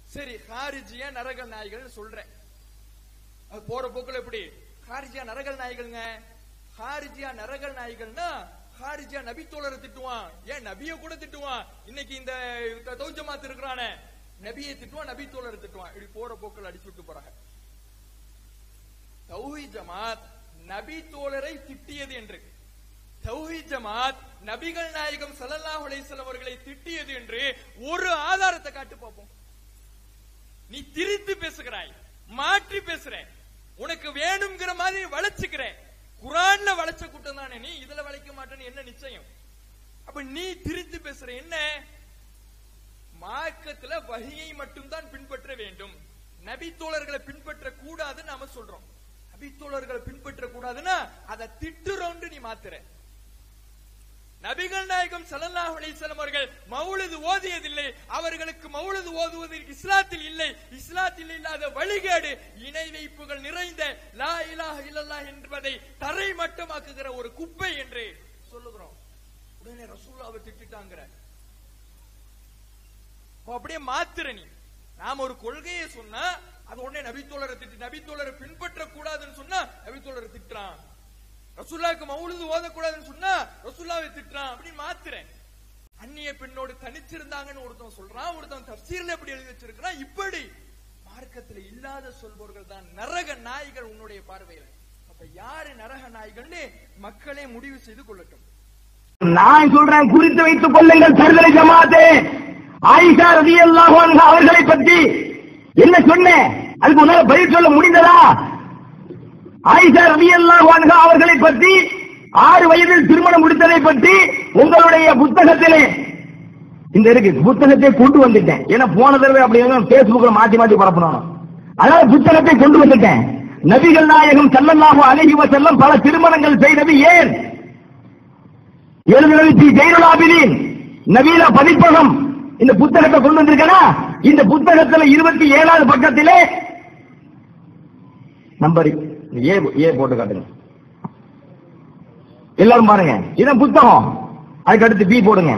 சரி, ஹாரிஜியா நரக நாய்கள் சொல்றேன். அது போற போக்குல எப்படி ஹாரிஜியா நரகல் நாய்கள்ங்க? ஹாரிஜியா நரகல் நாய்கள்னா ஹாரிஜியா நபி தோழரை திட்டுவான், ஏன் நபிய கூட திட்டுவான். இன்னைக்கு இந்த தௌஹீத் ஜமாத் இருக்கிறானே, நபியை திட்டுவான், நபி தோழரை திட்டுவான். இப்படி போற போக்குல அடிச்சு விட்டு போறாங்க. தௌஹீத் ஜமாத் நபி தோழரை திட்டியது என்று, தௌஹீத் ஜமாத் நபிகள் நாயகம் ஸல்லல்லாஹு அலைஹி வஸல்லம் அவர்களை திட்டியது என்று ஒரு ஆதாரத்தை காட்டு பார்ப்போம். நீ திரித்து பேசுகிறாய், மாற்றி பேசுற, உனக்கு வேணுங்கிற மாதிரி வளைச்சுக்கிற. குர்ஆன்ல வளைச்ச கூட்டம் தானே நீ, இதுல வளைக்க மாட்டேன்னு என்ன நிச்சயம்? அப்ப நீ திரித்து பேசுற என்ன? மார்க்கத்துல வஹியை மட்டும்தான் பின்பற்ற வேண்டும், நபி தோழர்களை பின்பற்ற கூடாது நாம சொல்றோம். நபி தோழர்களை பின்பற்ற கூடாதுன்னா அதை திட்டுறோம்னு நீ மாத்துற. நபிகள் நாயகம் ஸல்லல்லாஹு அலைஹி வஸல்லம் அவர்கள் மௌலிது ஓதியதில்லை, அவர்களுக்கு மௌலிது ஓதுவது இஸ்லாத்தில் இல்லை. இஸ்லாத்தில் இல்லாத வழிகேடு, இணை வைப்புகள் நிறைந்த லா இலாஹ இல்லல்லாஹ் என்பதை தரை மட்டமாக்குகிற ஒரு குப்பை என்று சொல்லுகிறோம். உடனே ரசூலுல்லாஹ்வை திட்டிட்டாங்கற, அப்படியே மாத்துற நீ. நாம ஒரு கொள்கையை சொன்னா அது உடனே நபி தோழரை திட்டி, நபி தோழரை பின்பற்ற கூடாதுன்னு சொன்னா நபி தோழரை திட்டுறான், ரசூலுல்லாஹ்க்கு மௌலிது ஓதக்கூடாதுன்னு சொன்னா ரசூலுல்லாஹ்வை திட்டுறான், அப்படின்னு மாத்துறேன். அந்நிய பெண்ணோடு தனிச்சிருந்தாங்கன்னு ஒருத்தன் சொல்றான், ஒருத்தன் தஃப்சீர்ல எப்படி எழுதி வச்சிருக்கான். இப்படி மார்க்கத்துல இல்லாத சொல்பவர்கள் தான் நரக நாய்கள் உன்னுடைய பார்வையில். அப்ப யாரு நரக நாய்கள்னு மக்களே முடிவு செய்து கொள்ளட்டும். நான் சொல்றேன், குறித்து வைத்துக் கொள்ளுங்கள் தர்தலை ஜமாத்தே. ஆயிஷா ரலியல்லாஹு அன்ஹா அவர்களை பற்றி என்ன சொன்னேன், அதுக்கு உன்னால பதில் சொல்ல முடிந்ததா? ஆயிஷா ரலியல்லாஹு அன்ஹா அவர்களை பற்றி 6 வயதில் திருமணம் முடித்ததை பற்றி உங்களுடைய புத்தகத்திலே இந்த இருக்கு, புத்தகத்தை கொண்டு வந்துட்டேன். ஏன்னா போன தடவை அப்படி பேஸ்புக்ல மாத்தி மாத்தி பரப்பணும், அதனால புத்தகத்தை கொண்டு வந்துட்டேன். நபிகள் நாயகம் ஸல்லல்லாஹு அலைஹி வஸல்லம் பல திருமணங்கள் செய்தது ஏன்? எழுதுனது ஜைனுல் ஆபிதீன் நவீன பதிப்பகம் இந்த புத்தகத்தை கொண்டு வந்திருக்கா. இந்த புத்தகத்துல 27வது பக்கத்திலே நம்பர் ஏ போட்டு காட்டுங்க, எல்லாரும் பாருங்க. இதான் புத்தகம், அதுக்கு அடுத்து பி போடுங்க,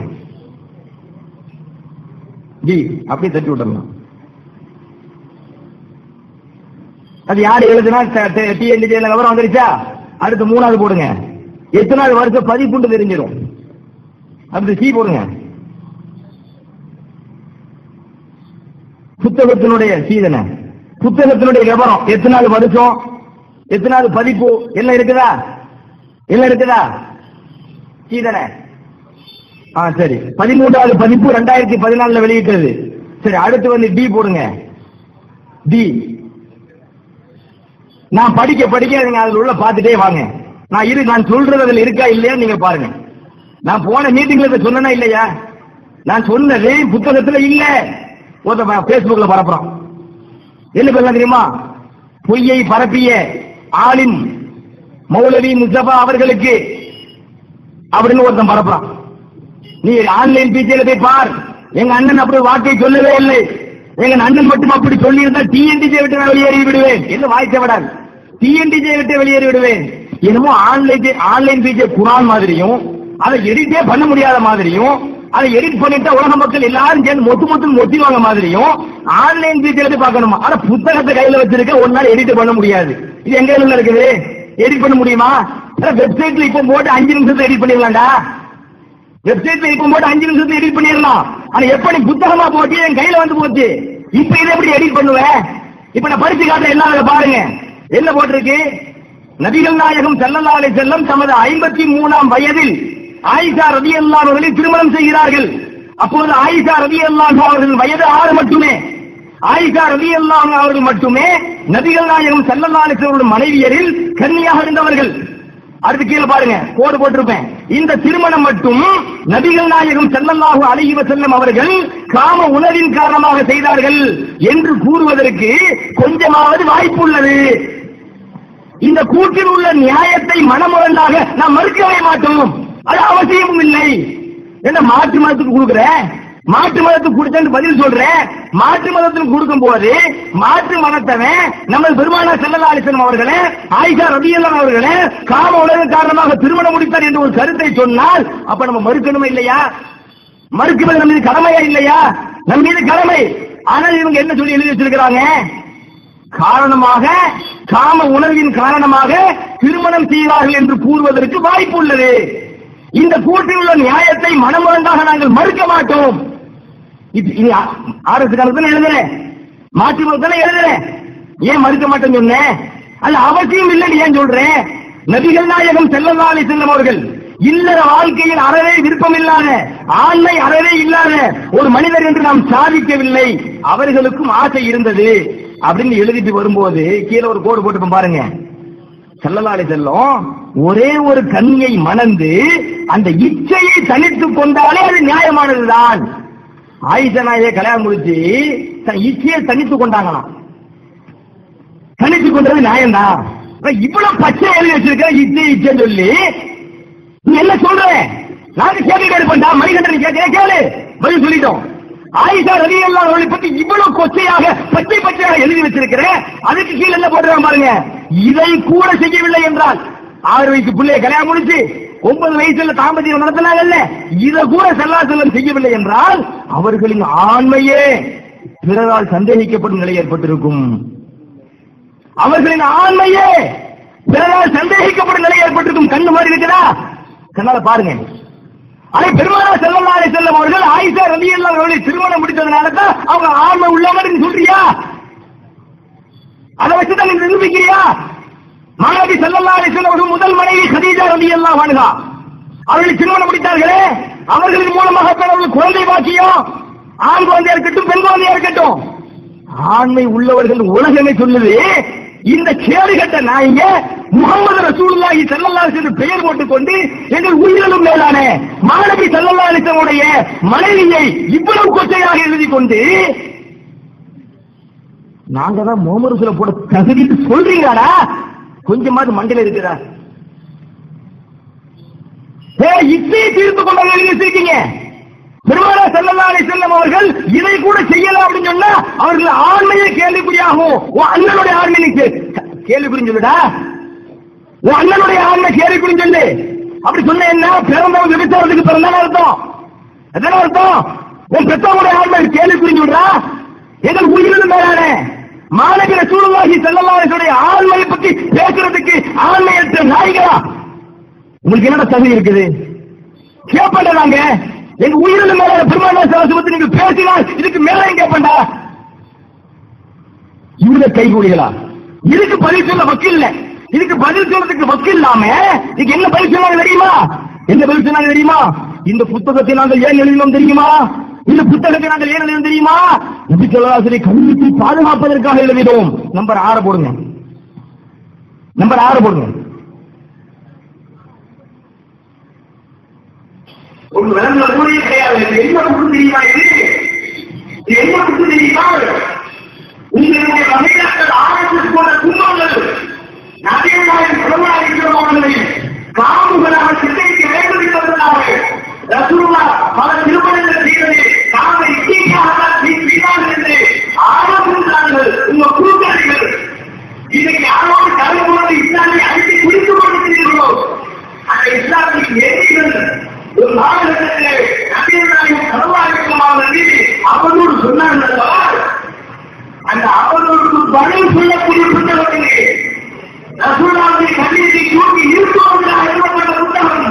பி அப்படி தட்டி விட்டுறலாம். அது யாரு எழுதுனா டிஎன்டிஜி விவரம் வந்துருச்சா? அடுத்து 3வது போடுங்க, எத்தனாவது வருஷம் பதிப்புண்டு தெரிஞ்சிடும். அடுத்து சி போடுங்க, புத்தகத்தினுடைய சீதன, புத்தகத்தினுடைய விவரம், எத்தனாவது வருஷம், எத்தனாவது பதிப்பு எல்லாம் இருக்குதா? எல்லாம் இருக்குதா? சீதன. சரி, 13வது பதிப்பு 2014 வெளியிட்டது. சரி, அடுத்து வந்து டி போடுங்க. டி நான் படிக்க படிக்க நீங்க அதுல உள்ள பாத்துட்டே வாங்க. நான் சொல்றது அதுல இருக்கா இல்லையா நீங்க பாருங்க. நான் போன மீட்டிங்ல சொன்னா இல்லையா? நான் சொன்னது புத்தகத்துல இல்ல, பேஸ்புக்ல பரப்புறோம். என்ன பேர் தெரியுமா? பொய்யை பரப்பிய ஆலிம் மௌலவி முஸ்தபா அவர்களுக்கு அப்படின்னு ஒருத்தன் பரப்புறான். நீ ஆன்லைன் பீச்சையில போய் பார், எங்க அண்ணன் அப்படி வாக்கை சொல்லவே இல்லை, எங்க அண்ணன் மட்டும் அப்படி சொல்லி இருந்தா டிஎன்டிஜே விட்டு நான் வெளியேறி விடுவேன் என்று வாய்க்க விடாது, டிஎன்டிஜே விட்டு வெளியேறி விடுவேன். என்னமோ ஆன்லைன் பீச்சை குரான் மாதிரியும் அதை எடிட்டே பண்ண முடியாத மாதிரியும், அதை எடிட் பண்ணிட்டா உலக மக்கள் எல்லாரும் சேர்ந்து மொத்திவாங்க மாதிரியும் ஆன்லைன் பீச்சையில போய் பார்க்கணுமா? ஆனா புத்தகத்தை கையில வச்சிருக்க ஒரு நாள் எடிட் பண்ண முடியாது. இது எங்க இருக்குது? எடிட் பண்ண முடியுமா? வெப்சைட்ல இப்ப போட்டு 5 நிமிஷத்துல எடிட் பண்ணிடலாம்டா. வெப்சைட்ல இப்ப போட்டு 5 நிமிஷத்துல எடிட் பண்ணிடலாம். ஆனா எப்படி புத்தகமா போட்டு என் கையில வந்து போச்சு, இப்ப இதை எப்படி எடிட் பண்ணுவேன்? இப்ப நான் படிச்சு காட்டுறேன், எல்லாம் பாருங்க. என்ன போட்டிருக்கு? நபிகள் நாயகம் ஸல்லல்லாஹு அலைஹி வஸல்லம் தமது 53ஆம் வயதில் ஆயிஷா ரலியல்லாஹு அவர்களை திருமணம் செய்கிறார்கள். அப்போது ஆயிஷா ரலியல்லாஹு அவர்கள் வயது 6 மட்டுமே. ஆயிஷா ரலியல்லாஹு அவர்கள் மட்டுமே நபிகள் நாயகம் ஸல்லல்லாஹு அலைஹி வஸல்லம் மனைவியரில் கன்னியாக இருந்தவர்கள். அடுத்து கீழே பாருங்க, கோடு போட்டிருப்பேன். இந்த திருமணம் மட்டும் நபிகள் நாயகம் ஸல்லல்லாஹு அலைஹி வஸல்லம் அவர்கள் காம உணர்வின் காரணமாக செய்தார்கள் என்று கூறுவதற்கு கொஞ்சமாவது வாய்ப்பு உள்ளது. இந்த கூற்றில் உள்ள நியாயத்தை மனமுரண்டாக நாம் மறுக்கவே மாட்டோம், அது அவசியமும் இல்லை. என்ன மாற்று மதத்துக்கு கொடுக்குற, மாற்று மதத்துக்கு கொடுத்தேன்னு பதில் சொல்றேன். மாற்று மதத்துக்கு கொடுக்கும் போது மாற்று மதத்தவன் நம்ம பெருமானார் ஸல்லல்லாஹு அலைஹி வஸல்லம் அவர்களே, ஆயிஷா ரலியல்லாஹு அவர்களே காம உணர்வின் காரணமாக திருமணம் முடித்தார் என்று ஒரு கருத்தை சொன்னால் அப்ப நம்ம மறுக்கணுமா இல்லையா? மறுக்குவது நம்ம மீது கடமையா இல்லையா? நம்ம மீது கடமை. ஆனால் இவங்க என்ன சொல்லி எழுதி வச்சிருக்கிறாங்க? காரணமாக காம உணர்வின் காரணமாக திருமணம் செய்வார்கள் என்று கூறுவதற்கு வாய்ப்பு உள்ளது. இந்த கூட்டில் உள்ள நியாயத்தை மனமுரண்டாக நாங்கள் மறுக்க மாட்டோம். இனி ஆர்எஸ் காலத்துல எழுதுறேன், மாற்றி தானே எழுதுறேன், ஏன் மறுக்க மாட்டேன்னு சொன்னேன்? அது அவசியம் இல்லைன்னு ஏன் சொல்றேன்? நபிகள் நாயகம் ஸல்லல்லாஹு அலைஹி வஸல்லம் அவர்கள் இல்லற வாழ்க்கையில் அறவே விருப்பம் இல்லாத, ஆண்மை அறவே இல்லாத ஒரு மனிதர் என்று நாம் சாதிக்கவில்லை. அவர்களுக்கும் ஆசை இருந்தது அப்படின்னு எழுதிட்டு வரும்போது கீழே ஒரு கோடு போட்டு பாருங்க. ஸல்லல்லாஹு அலைஹி வஸல்லம் ஒரே ஒரு கன்னியை மணந்து அந்த இச்சையை தனித்துக் கொண்டாலே அது நியாயமானதுதான். ஆயிஷா நாயை கல்யாணம் முடிச்சு இச்சையை தனித்துக் கொண்டாங்களாம். தனித்துக் கொண்டது நியாயம்தான். இவ்வளவு பச்சை எழுதி வச்சிருக்க இச்சை இச்சைன்னு சொல்லி நீ என்ன சொல்ற? நாங்க கேள்வி கேட்பா மணிகண்டன் கேளு, பதில் சொல்லிட்டோம். ஆயிஷா ரலியல்லாஹு அன்ஹா பத்தி இவ்வளவு கொச்சையாக பச்சை பச்சையாக எழுதி வச்சிருக்கிற, அதுக்கு கீழே என்ன போடுறாங்க பாருங்க. இதை கூட செய்யவில்லை என்றால் 6 வயசு பிள்ளைய கல்யாணம் முடிச்சு 9 வயசுல தாம்பத்தியம் நடத்தினாங்கல்ல, இதை கூட ஸல்லல்லாஹு அலைஹி வஸல்லம் செய்யவில்லை என்றால் அவர்களின் ஆண்மையே பிறரால் சந்தேகிக்கப்படும் நிலை ஏற்பட்டிருக்கும். அவர்களின் ஆண்மையே பிறரால் சந்தேகிக்கப்படும் நிலை ஏற்பட்டிருக்கும். கண்ணு மாதிரி இருக்குதா? கண்ணால பாருங்க. அதை பெருமானார் ஸல்லல்லாஹு அலைஹி வஸல்லம் அவர்கள் ஆயிஷா ரலியல்லாஹு அன்ஹா திருமணம் முடித்ததனால தான் அவங்க ஆண்மை உள்ளவங்க சொல்றியா? அதை வச்சுதான் நீங்க நிரூபிக்கிறியா? மாநபி ஸல்லல்லாஹு அலைஹி வஸல்லம் அவர்கள் முதல் மனைவி கதீஜா ரலியல்லாஹு அன்ஹா அவர்கள் திருமணம் முடித்தார்களே, அவர்களின் மூலமாக அவர்கள் குழந்தை பாக்கியம், ஆண் குழந்தையா இருக்கட்டும் பெண் குழந்தையா இருக்கட்டும், ஆண்மை உள்ளவர்கள் உலகமே சொல்லுது. இந்த கேடுகட்ட நாயங்க முஹம்மது ரசூலுல்லாஹி ஸல்லல்லாஹு அலைஹி வஸல்லம் பெயர் போட்டுக்கொண்டு எங்கள் உயிரிலும் மேலான மாநபி ஸல்லல்லாஹு அலைஹி வஸல்லம் மனைவியை இவ்வளவு கொச்சையாக எழுதி கொண்டு நாங்க தான் முஹம்மது ரசூலை போட தகுதி சொல்றீங்கடா? கொஞ்சமாவது மண்டையில இருக்குதா? இச்சையை தீர்த்து கொண்டாங்க எழுதி வச்சிருக்கீங்க. பெருமானார் ஸல்லல்லாஹு அலைஹி வஸல்லம் அவர்கள் இதை கூட செய்யலாம் அப்படின்னு சொன்னா அவர்கள் ஆண்மையை கேள்விக்குறியாகும். உன் அண்ணனுடைய ஆண்மை கேள்விக்குறின்னு சொல்லுடா, உன் அண்ணனுடைய ஆண்மை கேள்விக்குறின்னு சொல்லு. அப்படி சொன்ன என்ன? பிறந்தவங்க விபச்சாரத்துக்கு பிறந்தான அர்த்தம். எத்தனை அர்த்தம்? உன் பெற்றவங்களுடைய ஆண்மை கேள்விக்குறின்னு சொல்றா? எங்கள் உயிரிலும் மேலான மாநபி ரசூலுல்லாஹி ஸல்லல்லாஹு அலைஹி வஸல்லம் ஆண்மையை பத்தி பேசுறதுக்கு ஆண்மையற்ற நாய்களா? உங்களுக்கு என்னடா தகுதி இருக்குது? கேட்பேன்டா நாங்க. எங்க உயிரிலும் மேல பெருமானார் ஸல்லல்லாஹு அலைஹி வஸல்லம் நீங்க பேசினால் இதுக்கு மேல கேட்பேன்டா. இவங்க கைகூலிகளா? இதுக்கு பதில் சொல்ல வக்கீல் இல்ல. இதுக்கு பதில் சொல்றதுக்கு வக்கீல் இல்லாம இதுக்கு என்ன பதில் சொன்னாங்க தெரியுமா? என்ன பதில் சொன்னாங்க தெரியுமா? இந்த புத்தகத்தை நாங்கள் ஏன் எழுதினோம் தெரியுமா? இந்த புத்தகத்தை நாங்கள் ஏன் எழுதினோம் தெரியுமா? நபி ஸல்லல்லாஹு அலைஹி வஸல்லம் கண்ணியத்தை பாதுகாப்பதற்காக எழுதினோம். நம்பர் 6 போடுங்க. நம்பர் 6 போடுங்க. ஒரு விளங்க கூடிய கிடையாது. என்ன புத்து தெரியுமா? இது என்ன புத்து தெரியுமா? உங்களுடைய வகையாக்கள் ஆரம்பித்து போன துன்பங்கள் நபிகளாரின் பிரபலாயிருக்கிறவர்களை காமுகளாக சிந்தைக்கு வேண்டுகின்றவர்களாக ரசூலுல்லாஹ் பல திருமணங்கள் செய்வது நாம இச்சைக்காக செய்தார்கள் என்று ஆரம்பித்தார்கள். உங்க குருக்கள் இன்னைக்கு யாரோடு கரும்போது இஸ்லாமை அழைத்து குடித்து கொண்டிருக்கிறீர்களோ அந்த இஸ்லாமிக்கு எதிர்கள் ஒரு நாடகத்திலே நபிகளாரின் பிரபலாயிருக்கிறவர்கள் அவரோடு சொன்னார்கள். அந்த அவர்களுக்கு பதில் சொல்லக்கூடிய புத்தகத்திலே ரசூலுல்லாஹ்வின் கண்ணியத்தை தூக்கி இருப்பவர்களாக எழுதப்பட்ட புத்தகம்.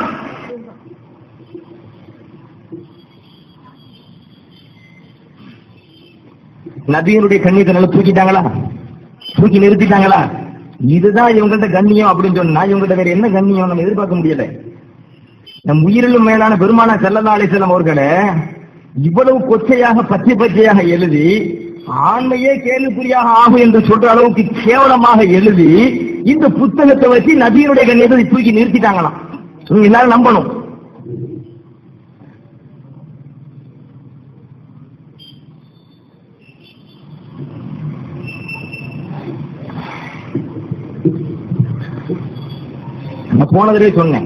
நபியினுடைய கண்ணியத்தை நல்லா தூக்கிட்டாங்களா? தூக்கி நிறுத்திட்டாங்களா? இதுதான் இவங்கள்ட்ட கண்ணியம் அப்படின்னு சொன்னா இவங்கள்ட்ட வேற என்ன கண்ணியம் நம்ம எதிர்பார்க்க முடியல. நம் உயிரிலும் மேலான பெருமானார் ஸல்லல்லாஹு அலைஹி வஸல்லம் அவர்களை இவ்வளவு கொச்சையாக பச்சை பச்சையாக எழுதி ஆண்மையே கேள்விக்குறியாக ஆகும் என்று சொல்ற அளவுக்கு கேவலமாக எழுதி இந்த புத்தகத்தை வச்சு நபியினுடைய கண்ணியத்தை தூக்கி நிறுத்திட்டாங்களாம். எல்லாரும் நம்பணும். நான் போனதிலே சொன்னேன்,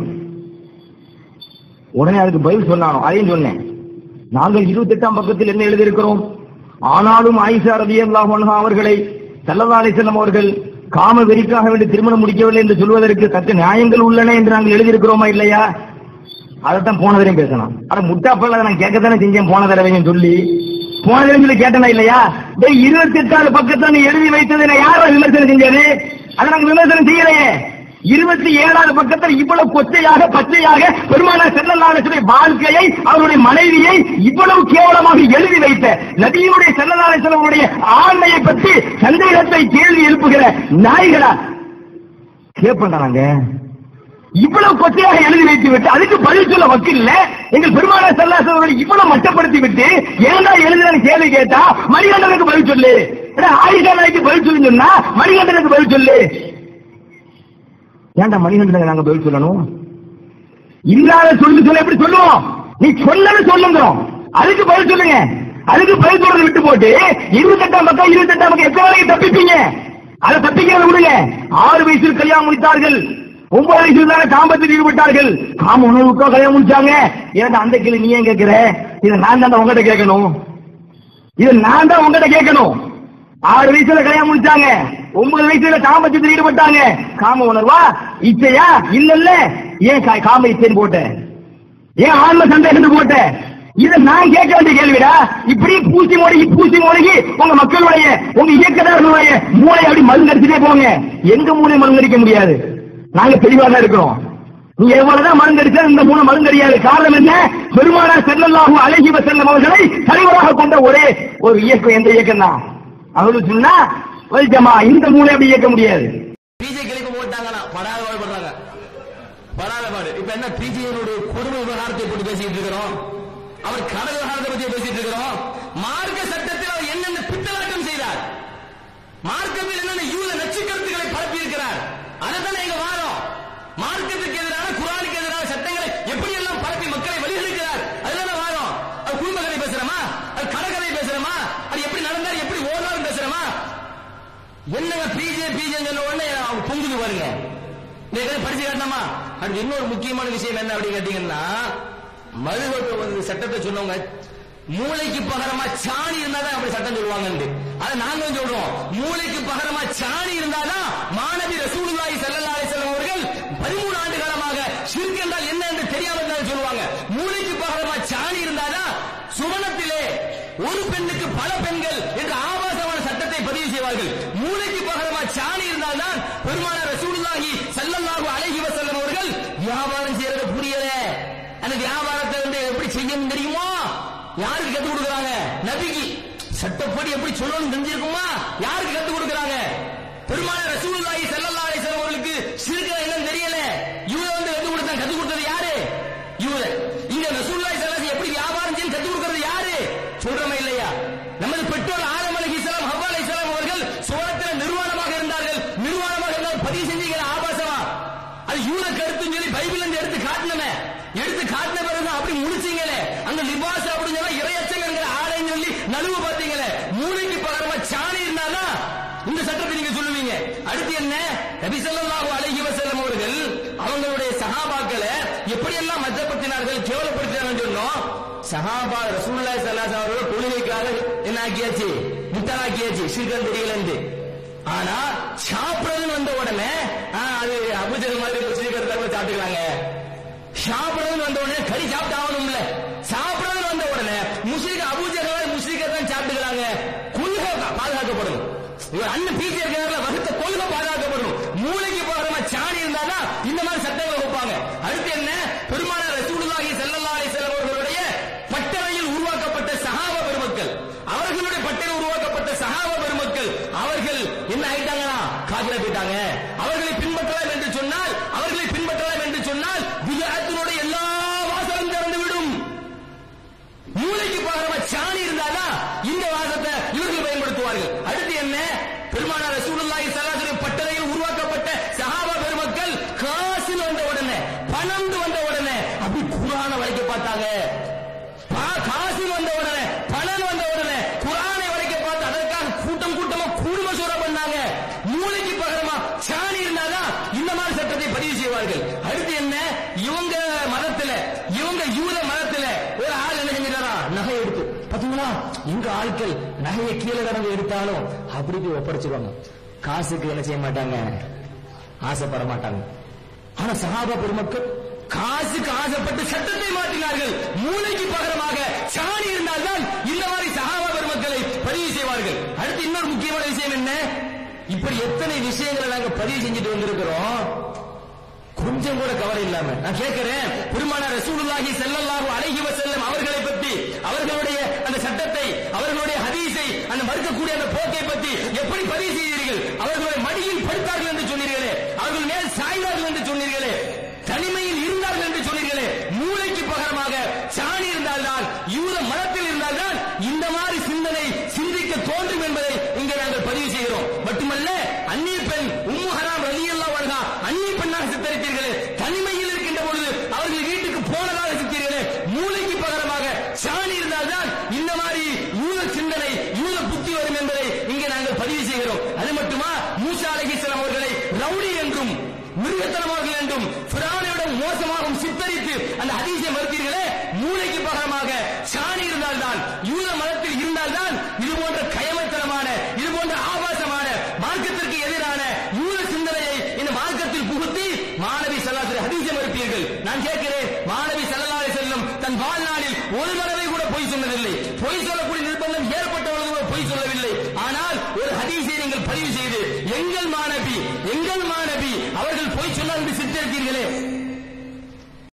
உடனே அதுக்கு பதில் சொன்னானோ அதையும் சொன்னேன். நாங்கள் 28ஆம் பக்கத்தில் என்ன எழுதியிருக்கிறோம்? ஆனாலும் ஆயிஷா ரலியல்லாஹு அன்ஹா அவர்களை ஸல்லல்லாஹு அலைஹி வஸல்லம் அவர்கள் காம வெறிக்காக வேண்டி திருமணம் முடிக்கவில்லை என்று சொல்வதற்கு தக்க நியாயங்கள் உள்ளன என்று நாங்கள் எழுதியிருக்கிறோமா இல்லையா? அதைத்தான் போன தடவை பேசணும். ஆனா முட்டாப்பல்ல நான் கேட்கத்தானே செஞ்சேன் போன தடவையும் சொல்லி போன சொல்லி கேட்டனா இல்லையா? 28 பக்கத்துல எழுதி வைத்ததை யாரோ விமர்சனம் செஞ்சது? அதை நாங்க விமர்சனம் செய்யலையே. 27 பக்கத்தில் இவ்வளவு கொச்சையாக பச்சையாக பெருமானார் ஸல்லல்லாஹு அலைஹி வஸல்லம் வாழ்க்கையை, அவருடைய மனைவியை இவ்வளவு கேவலமாக எழுதி வைத்த நபியுடைய ஸல்லல்லாஹு அலைஹி வஸல்லம் ஆண்மையை பற்றி சந்தேகத்தை கேள்வி எழுப்புகிற நாய்களா கேட்போம். இவ்வளவு கொச்சையாக எழுதி வைத்து விட்டு அதுக்கு பதில் சொல்ல வக்கீல் எங்கள் பெருமானார் ஸல்லல்லாஹு அலைஹி வஸல்லம் இவ்வளவு மட்டப்படுத்தி விட்டு ஏன்டா எழுதுற கேள்வி கேட்டா மணிகண்டனுக்கு பதில் சொல்லு, ஆயிஷா நாய்க்கு பதில் சொல்லு சொன்னா மணிகண்டனுக்கு பதில் சொல்லு. ஏன்டா மணிகண்டனுக்கு நாங்க பதில் சொல்லணும்? இல்லாத சொல்ல எப்படி சொல்லுவோம்? நீ சொன்னது சொல்லுங்க, அதுக்கு பதில் சொல்லுங்க. அதுக்கு பதில் சொல்றது விட்டு போட்டு 28 பக்கம் எத்தனை வரைக்கும் தப்பிப்பீங்க? அதை தப்பிக்கிறத விடுங்க. 6 வயசில் கல்யாணம் முடித்தார்கள், 9 வயசுல தானே காமத்தில் ஈடுபட்டார்கள். காம உணவுக்கோ கல்யாணம் முடிச்சாங்க. ஏன்னா அந்த கேள்வி நீ ஏன் கேட்கிற? இதை நான் தான் உங்ககிட்ட கேட்கணும். 6 வயசுல கல்யாணம் முடிச்சாங்க, 9 வயசுல காமத்தில் ஈடுபட்டாங்க. காம உணர்வா இச்சையா? இல்ல. ஏன் காம இச்சைன்னு போட்ட? ஏன் ஆன்ம சந்தேகத்துக்கு போட்ட? இதை நான் கேட்க வேண்டிய கேள்விடா. இப்படி பூசி மொழிகி உங்க மக்களுடைய உங்க இயக்கதாரர்களுடைய மூளை அப்படி மருந்தடிச்சுட்டே போங்க. எங்க மூளை மருந்தடிக்க முடியாது. நாங்க தெளிவா தான் இருக்கிறோம். நீங்க எவ்வளவுதான் மருந்தடிச்சா இந்த மூணு மருந்தடியாது. காரணம் என்ன? பெருமானார் ஸல்லல்லாஹு அலைஹி வஸல்லம் அவர்களை தலைவராக கொண்ட ஒரே ஒரு இயக்கம் எந்த இயக்கம் தான்? அவரு சொன்னா வல்ஜமா இந்த மூளை அப்படி இயக்க முடியாது. பிஜேக்கு போட்டாங்கன்னா படாத பாடுபடுறாங்க, படாத பாடு. இப்ப என்ன பிஜேனுடைய குடும்ப விவகாரத்தை போட்டு பேசிட்டு இருக்கிறோம், அவர் கடல் விவகாரத்தை பற்றி பேசிட்டு இருக்கிறோம். மார்க்க சட்டத்தில் அவர் என்னென்ன பித்தலாட்டம் செய்தார், மார்க்கத்தில் என்னென்ன யூத நச்சு கருத்துக்களை பரப்பி இருக்கிறார், அதுதான் எங்க வாரம். மார்க்கத்துக்கு எதிரான குர்ஆனுக்கு எதிரான சட்டங்களை எப்படி எல்லாம் பரப்பி மக்களை வழிகெடுக்கிறார், அதுதான் வாரம். அது குடும்ப கதை பேசுறமா, அது கடற்கதை பேசுறமா, அது எப்படி நடந்தார் எப்படி ஓடாரு பேசுறமா? என்னங்க பிஜே சொன்ன உடனே பொங்குது பாருங்க. படிச்சு காட்டணுமா? அது இன்னொரு முக்கியமான விஷயம் என்ன அப்படின்னு கேட்டீங்கன்னா, மதுவ சட்டத்தை சொன்னவங்க மூளைக்கு பகரமா சாணி இருந்தாதான் அப்படி சட்டம் சொல்லுவாங்க. அதை நாங்க சொல்றோம், மூளைக்கு பகரமா சாணி இருந்தாதான் மாநபி ரசூலுல்லாஹி ஸல்லல்லாஹு அலைஹி வஸல்லம் அவர்கள் 13 ஆண்டு காலமாக ஷிர்க் என்றால் என்ன என்று தெரியாமல் சொல்லுவாங்க. மூளைக்கு பகரமா சாணி இருந்தாதான் சுவனத்திலே ஒரு பெண்ணுக்கு பல பெண்கள் என்ற ஆபாசமான சட்டத்தை பதிவு செய்வார்கள். மூளைக்கு பகரமா சாணி இருந்தால்தான் பெருமானார் ரசூலுல்லாஹி ஸல்லல்லாஹு அலைஹி வஸல்லம் அவர்கள் வியாபாரம் செய்யறது புரியல. அந்த வியாபாரத்தை எப்படி செய்யணும் தெரியுமா? யாருக்கு கத்துக் கொடுக்கறாங்க? நபிக்கு. சட்டப்படி எப்படி சொல்லணும் தெரிஞ்சிருக்குமா? யாருக்கு கத்துக் கொடுக்கறாங்க? பெருமானார் ரசூலுல்லாஹி ஸல்லல்லாஹு அலைஹி வஸல்லம் அவர்களுக்கு ஷிர்க் என்னன்னு தெரியல. யூத கத்துக் கொடுத்தா, கத்துக் கொடுத்தது யாரு? யூத. இங்க ரசூலுல்லாஹி ஸல்லல்லாஹு அலைஹி எப்படி வியாபாரம் செய்யணும் கத்துக் கொடுக்கிறது யாரு? சொல்றமே இல்லையா? நமது பெற்றோர் ஆதம் அலைஹிஸ்ஸலாம் ஹவ்வா அலைஹிஸ்ஸலாம் அவர்கள் சுவனத்தில் நிர்வாணமாக இருந்தார்கள். நிர்வாணமாக இருந்தால் பதிவு செஞ்சீங்களா ஆபாசமா? அது யூத கருத்துன்னு சொல்லி பைபிள்ல இருந்து எடுத்து காட்டினமே. எடுத்து காட்டின பிறகு அப்படி முடிச்சீங்களே, அங்க லிபாஸ் அப்படின்னு சொன்னா இறையச்சல் என்கிற ஆடைன்னு சொல்லி நழுவு பார்த்தீங்களே. மூளைக்கு பகரமா சாணி இருந்தாதான் இந்த சட்டத்தை நீங்க சொல்லுவீங்க. அடுத்து என்ன? நபி ஸல்லல்லாஹு அலைஹி வஸல்லம் அவர்கள் அவங்களுடைய சஹாபாக்களை எப்படி எல்லாம் மஜ்ஜப்படுத்தினார்கள், கேவலப்படுத்தினார்கள் சொன்னோம். சஹாபா ரசூலுல்லாஹி ஸல்லல்லாஹு அலைஹி வஸல்லம் தொழுகைக்காக என்ன ஆக்கியாச்சு? முத்தலாக்கியாச்சு, ஷிர்க் தெரியலன்னு. ஆனா சாப்பிடுறதுன்னு வந்த உடனே அது அபூஜஹல் மாதிரி முஸ்லிம்கள் சாப்பிட்டுக்கிறாங்க. சாப்பிடுறதுன்னு வந்த உடனே கறி சாப்பிட்டு ஆகணும் இல்ல, சாப்பிடுறதுன்னு வந்த உடனே முஸ்லிம் அபூஜஹல் முஸ்லிம்கள் தான் சாப்பிட்டுக்கிறாங்க. கொள்கை பாதுகாக்கப்படணும். இவர் அண்ணன் பீச்சை இருக்கிற வகுத்த கொள்கை பாதுகாக்கப்படணும். மூளைக்கு பகரமா சாணி இருந்தாதான் இந்த மாதிரி சட்டங்களை வைப்பாங்க. அடுத்து என்ன? பெருமானார் ரசூலுல்லாஹி ஸல்லல்லாஹு அலைஹி வஸல்லம் அவர்களுடைய பட்டறையில் உருவாக்கப்பட்ட சஹாபா பெருமக்கள், அவர்களுடைய பட்டறையில் உருவாக்கப்பட்ட சஹாபா பெருமக்கள் அவர்கள் என்ன ஆயிட்டாங்கன்னா காபிரா போயிட்டாங்க. அவர்களை பின்பற்றலாம் என்று சொன்னால், அவர்களை பின்பற்றலாம் என்று சொன்னால் பித்அத்தினுடைய எல்லா வாசலும் திறந்து விடும். மூளைக்கு பகரமா சாணி இருந்தாதான் இந்த வாசத்தை இவர்கள் பயன்படுத்துவார்கள். அடுத்து என்ன? பெருமானார் ரசூலுல்லாஹி ஸல்லல்லாஹு அலைஹி வஸல்லம் பட்டறையில் உருவாக்கப்பட்ட சஹாபா பெருமக்கள் காசு வந்த உடனே, பணம் வந்த உடனே அப்படி குர்ஆனை வளைக்க பார்த்தாங்க. காசு வந்த உடனே, பணம் வந்த உடனே குர்ஆனை வளைக்க பார்த்து அதற்காக கூட்டம் கூட்டமா கூடுமசூரா பண்ணாங்க. மூளைக்கு பகரமா சாணி இருந்தாதான் இந்த மாதிரி சட்டத்தை பதிவு செய்வார்கள். அடுத்து என்ன? இவங்க மதத்துல, இவங்க யூத மதத்துல ஒரு ஆள் என்ன செஞ்சிட்டாரா? நகை எடுத்து பாத்தீங்களா, எங்க ஆட்கள் நகையை கீழே கடந்து எடுத்தாலும் அப்படி போய் ஒப்படைச்சிருவாங்க. காசுக்கு என்ன செய்ய மாட்டாங்க, ஆசைப்பட மாட்டாங்க. ஆனா சஹாபா பெருமக்கள் காசுக்கு ஆசைப்பட்டு சட்டத்தை மாற்றினார்கள். மூளைக்கு பகரமாக சாணி இருந்தால்தான் இந்த மாதிரி சஹாபா போவார்கள். அடுத்து இன்னொரு முக்கியமான விஷயம் என்ன, இப்படி எத்தனை விஷயங்களை நாங்க பதிவு செஞ்சுட்டு வந்திருக்கிறோம், கொஞ்சம் கூட கவலை இல்லாம. நான் கேட்கிறேன், பெருமானார் ரசூலுல்லாஹி ஸல்லல்லாஹு அலைஹி வஸல்லம் அவர்களை பற்றி, அவர்களுடைய அந்த சட்டத்தை, அவர்களுடைய ஹதீஸை, அந்த மறுக்கக்கூடிய அந்த போக்கை பற்றி எப்படி பதிவு செய்தீர்கள்? அவர்களுடைய மடியில் படுத்தார்கள் என்று சொன்னீர்களே, அவர்கள் மேல் சாய்ந்தார்கள் என்று சொன்னீர்களே, தனிமையில் இருந்தார்கள் என்று சொன்னீர்களே, மூளைக்கு பகரமாக சாணி இருந்தால்தான், யூத மதத்தில் இருந்தால்தான் இந்த மாதிரி சிந்தனை சிந்திக்க தோன்றும் என்பதை இங்கே நாங்கள் பதிவு செய்கிறோம். மட்டுமல்ல, அந்நிய பெண் உம்மு ஹராம் ரலியல்லாஹு அன்ஹா அந்நிய பெண்ணாக சித்தரித்தீர்களே, தனிமையில் இருக்கின்ற பொழுது அவர்கள் வீட்டுக்கு போனதாக சித்தீர்களே, மூளைக்கு பகரமாக சாணி இருந்தால்தான் இந்த மாதிரி யூத சிந்தனை, யூத புத்தி வரும் என்பதை இங்கே நாங்கள் பதிவு செய்கிறோம். அது மட்டுமா, மூசா அலைஹிஸ்ஸலாம் அவர்களை ரவுடி என்றும் மிருகத்தனமார்கள் என்றும் ஃபிரௌனிடம் மோசமாகவும் சித்தரித்து அந்த ஹதீஸை மறுத்தீர்களே, மூளைக்கு பகரமாக சாணி இருந்தால்தான், யூத மதத்தில் இருந்தால்தான் இது போன்ற கயமத்தனமான, இது போன்ற ஆபாசமான, மார்க்கத்திற்கு எதிரான யூத சிந்தனையை இந்த மார்க்கத்தில் புகுத்தி மாணவி ஸல்லல்லாஹு அலைஹி ஹதீஸை மறுப்பீர்கள். நான் கேட்கிறேன், மாணவி ஸல்லல்லாஹு அலைஹி வஸல்லம் தன் வாழ்நாளில் ஒரு தடவை கூட பொய் சொன்னதில்லை. பொய் சொல்லக்கூடிய நிர்பந்தம் ஏற்பட்டவர்கள் கூட பொய் சொல்லவில்லை. ஆனால் ஒரு ஹதீஸை நீங்கள் பதிவு செய்து எங்கள் மாணவி அவர்கள் பொய் சொன்னார் என்று சித்தரித்தீர்களே,